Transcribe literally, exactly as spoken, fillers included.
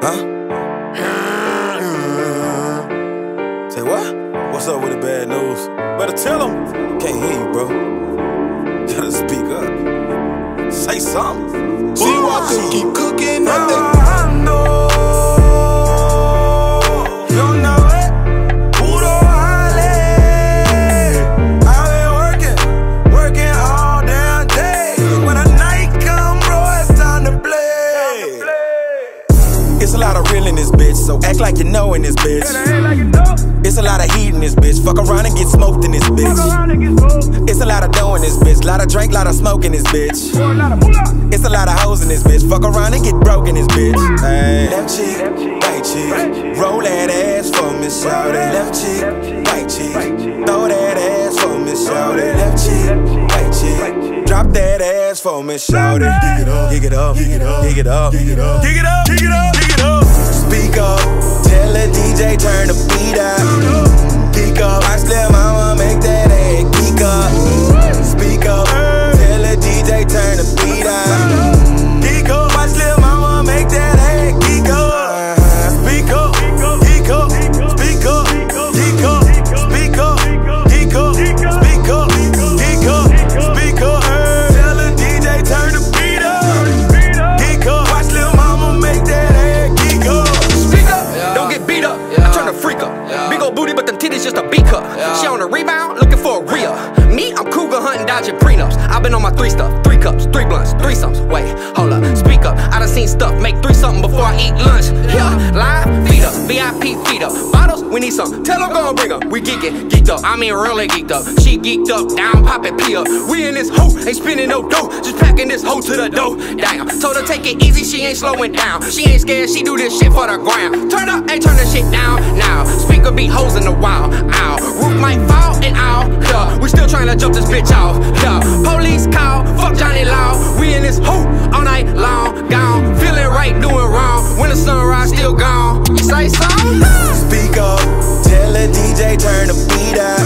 Huh? Say what? What's up with the bad news? Better tell them. Can't hear you, bro. Gotta speak up. Say something. See what I keep cooking up that. I know. You know it. Puro Holly. I've been working, working all damn day. When the night come, bro, it's time to play. It's a lot of real in this bitch, so act like you know in this bitch. It's a lot of heat in this bitch. Fuck around and get smoked in this bitch. It's a lot of dough in this bitch. Lot of drink, lot of smoke in this bitch. It's a lot of hoes in this bitch. Fuck around and get broke in this bitch. Hey. Left cheek, right cheek. Roll that ass for me, shawty. Left cheek, right cheek. Throw that ass for me, shawty. Left cheek, right cheek. Drop that ass for me, shawty. Dig it up, dig it up, dig it up, dig it up, dig it up, dig it up, dig it up, dig it up. Speak up, tell the D J turn the beat up. Geek up, watch Lil Mama make that ass geek up. Speak up, tell the D J turn the beat up. Geek up, watch Lil Mama make that ass geek up. Speak up, geek up, speak up, geek up, speak up, geek up, speak up, geek up, speak up. Tell the D J turn the beat up. Geek up, watch Lil Mama make that ass geek up. Speak up, don't get beat up. I turn a freak up. Big ol' booty, but them titties just a B cup. She on the rebound, looking for a re-up. Me, I'm cougar hunting, dodging prenups. I been on my three stuff, three cups, three blunts, three someths. Wait, hold up, speak up. I done seen stuff, make three something before I eat lunch. Yeah, live, feet up, V I P feet up. Bottles, we need some. Tell them go bring them. We geekin', geeked up. I mean really geeked up. She geeked up, down, poppin' P up. We in this hoe, ain't spinning no dough. Just packing this hoe to the dough. Damn, told her take it easy, she ain't slowing down. She ain't scared, she do this shit for the ground. Turn up, ain't turn the shit down now. Speaker beat hoes in the wild. Ow, roof might fall and ow. Yeah, we still trying to jump this bitch off. Yeah, police call, fuck Johnny Law. We in this hoe all night long. Gone, feeling right, doing wrong. When the sunrise, still gone. You say something? Speak up, tell the D J turn the beat up.